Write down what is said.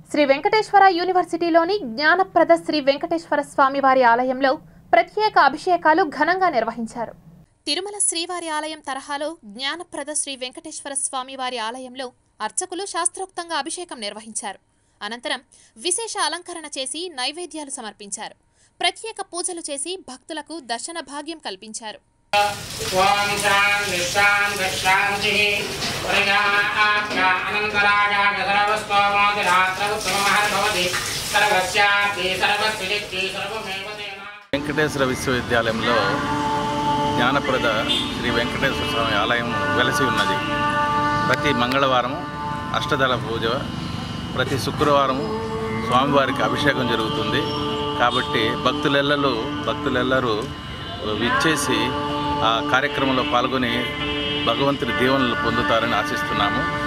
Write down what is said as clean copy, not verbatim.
శ్రీ వెంకటేశ్వర యూనివర్సిటీలోని జ్ఞానప్రద శ్రీ వెంకటేశ్వర స్వామివారి ఆలయంలో ప్రత్యేక అభిషేకాలు ఘనంగా నిర్వహించారు. తిరుమల శ్రీవారి ఆలయం తరహాలో జ్ఞానప్రద శ్రీ వెంకటేశ్వర స్వామివారి ఆలయంలో అర్చకులు శాస్త్రోక్తంగా అభిషేకం నిర్వహించారు. అనంతరం విశేష అలంకరణ చేసి నైవేద్యాలు సమర్పించారు. ప్రత్యేక పూజలు చేసి భక్తులకు దర్శన భాగ్యం కల్పించారు. వెంకటేశ్వర విశ్వవిద్యాలయంలో జ్ఞానప్రద శ్రీ వెంకటేశ్వర స్వామి ఆలయం వెలసి ఉన్నది. ప్రతి మంగళవారం అష్టదళ పూజ, ప్రతి శుక్రవారం స్వామివారికి అభిషేకం జరుగుతుంది. కాబట్టి భక్తులెల్లరూ విచ్చేసి ఆ కార్యక్రమంలో పాల్గొని భగవంతుని దీవెనలు పొందుతారని ఆశిస్తున్నాము.